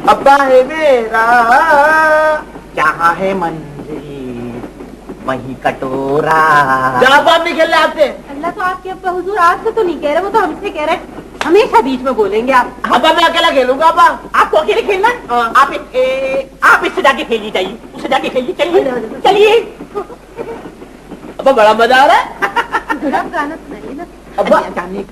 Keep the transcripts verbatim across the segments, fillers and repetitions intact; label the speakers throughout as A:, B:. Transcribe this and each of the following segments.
A: ابا ہے میرا کیا ہے منزل وہی کٹورا. جب آپ نہیں کھیلنے آتے. اللہ تو آپ کے ابا حضور آج سے تو نہیں کہہ رہے, وہ تو ہم سے کہہ رہے ہیں. ہمیشہ بیچ میں بولیں گے آپ. ابا میں اکیلا کھیلوں گا. ابا آپ کو اکیلے کھیلنا ہے. آپ آپ اس سے جا کے کھیلنی چاہیے, اس سے جا کے کھیلیے. چلیے چلیے. ابا بڑا مزہ آ رہا ہے. گانا سنائیے نا. ابا جانے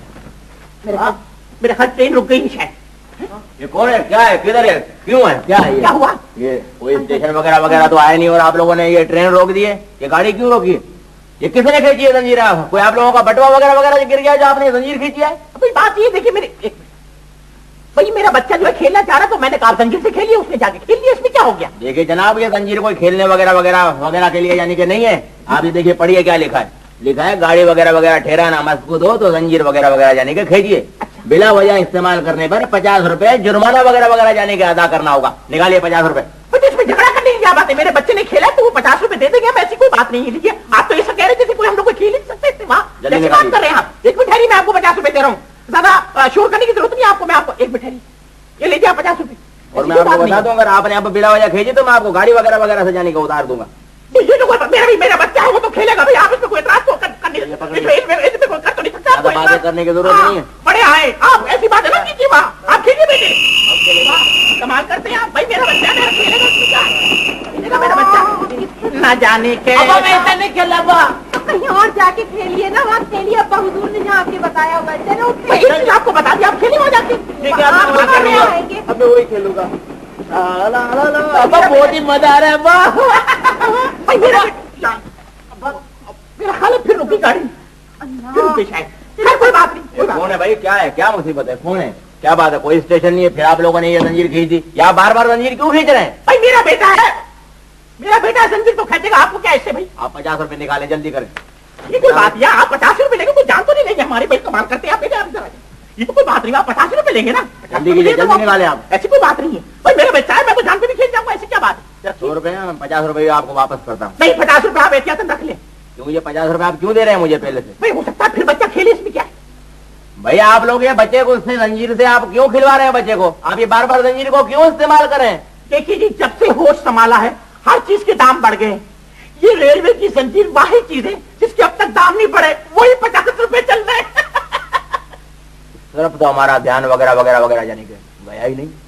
A: میرے خیال ٹرین رک گئی شاید. یہ کون ہے, کیا ہے, کدھر ہے, کیوں ہے, کیا ہے, کیا ہوا؟ یہ کوئی اسٹیشن وغیرہ وغیرہ تو آیا نہیں اور آپ لوگوں نے یہ ٹرین روک دی ہے. یہ گاڑی کیوں روکی ہے, یہ کس نے کھینچی ہے زنجیر؟ کوئی آپ لوگوں کا بٹوا وغیرہ وغیرہ گر گیا جو آپ نے زنجیر کھینچی ہے؟ بات یہ دیکھیے میرے بھائی, میرا بچہ جو ہے کھیلنا چاہ رہا تو میں نے کہا زنجیر سے کھیلی, اس نے جا کے کھیل لیا, اس میں کیا ہو گیا؟ دیکھیے جناب, یہ زنجیر کوئی کھیلنے وغیرہ وغیرہ وغیرہ کے لیے یعنی کہ نہیں ہے. آپ یہ دیکھیے پڑھیے کیا لکھا ہے. لکھا ہے گاڑی وغیرہ وغیرہ ٹھہرانا مسکوت ہو تو زنجیر وغیرہ وغیرہ یعنی کہ کھینچیے. بلا وجہ استعمال کرنے پر پچاس روپے جرمانہ وغیرہ وغیرہ جانے کے ادا کرنا ہوگا. نکالیے پچاس روپے. اس میں جھگڑا کرنے کی کیا بات ہے, میرے بچے نے کھیلا تو وہ پچاس روپے دے دیں گے, ایسی کوئی بات نہیں ہے. لیجیے آپ تو ایسا کہہ رہے جیسے کوئی ہم لوگ کو کھیل نہیں سکتے. وہاں بات کر رہے ہیں آپ. ایک مٹھائی میں آپ کو پچاس روپے دے رہا ہوں, زیادہ شور کرنے کی ضرورت نہیں آپ کو. میں آپ کو ایک مٹھائی یہ لیجیے آپ پچاس روپے. اور میں آپ کو بتا دوں اگر آپ نے آپ بلا وجہ کھینچی تو میں آپ کو گاڑی وغیرہ وغیرہ سے جانے کا اتار دوں گا. یہ جو میرا بچہ ہے وہ تو کھیلے گا بھائی, آپ اس میں کوئی اعتراض باتیں کرنے کی ضرورت نہیں ہے. بڑے آئے آپ ایسی بات ہے نا کیجیے, وہاں آپ کھیلیے بیٹے, کمال کرتے ہیں آپ. بھائی میرا بچہ میرا کھیلے گا, میرا بچہ نہ جانے کے ایسا نہیں کھیلا. کہیں اور جا کے کھیلیے نا, وہاں کھیلیے. ابا حضور نے جہاں آپ کے بتایا ہوگا آپ کو بتا دیا, آپ کھیلے وہاں جا کے. اب میں وہی کھیلوں گا. بہت ہی مزہ آ رہا ہے. میرا خیال ہے پھر رکی گاڑی. کوئی بات نہیں. کون ہے بھائی, کیا ہے, کیا مصیبت ہے, کون ہے, کیا بات ہے؟ کوئی اسٹیشن نہیں ہے, پھر آپ لوگوں نے یہ زنجیر کھینچ دی. یا بار بار زنجیر کیوں کھینچ رہے ہیں؟ بھائی میرا بیٹا ہے, میرا بیٹا زنجیر تو کھینچے گا. آپ کو کیا ایسے بھائی؟ آپ پچاس روپے نکالیں, جلدی کریں. یہ کوئی بات ہے, آپ پچاس روپے لیں گے, کوئی جان تو نہیں لیں گے ہمارے بھائی, کمال کرتے ہیں آپ. یہ تو کوئی بات نہیں, آپ پچاس روپے لیں گے نا, جلدی کیجیے, جلدی نکالیں آپ. ایسی کوئی بات نہیں ہے بھائی, میرا بچہ ہے, میں تو جان پہ بھی کھیل جاؤں گا, ایسی کیا بات ہے؟ سو روپے پچاس روپے آپ کو واپس کرتا ہوں. نہیں, پچاس روپے آپ احتیاط رکھ لیں. کیوں, یہ پچاس روپے آپ کیوں دے رہے ہیں مجھے پہلے سے؟ بھائی ہو سکتا ہے پھر بچہ کھیلے, اس میں کیا ہے بھائی؟ آپ لوگ یہ بچے کو اس سے زنجیر سے آپ کیوں کھلوا رہے ہیں بچے کو؟ آپ یہ بار بار زنجیر کو کیوں استعمال کریں؟ دیکھیے جی, جب سے ہوش سنبھالا ہے ہر چیز کے دام بڑھ گئے. یہ ریلوے کی زنجیر واحد چیز ہے جس کے اب تک دام نہیں بڑھے, وہی پچاس روپے چل رہے ہیں. صرف تو ہمارا دھیان وغیرہ وغیرہ وغیرہ جانے کے گیا ہی نہیں.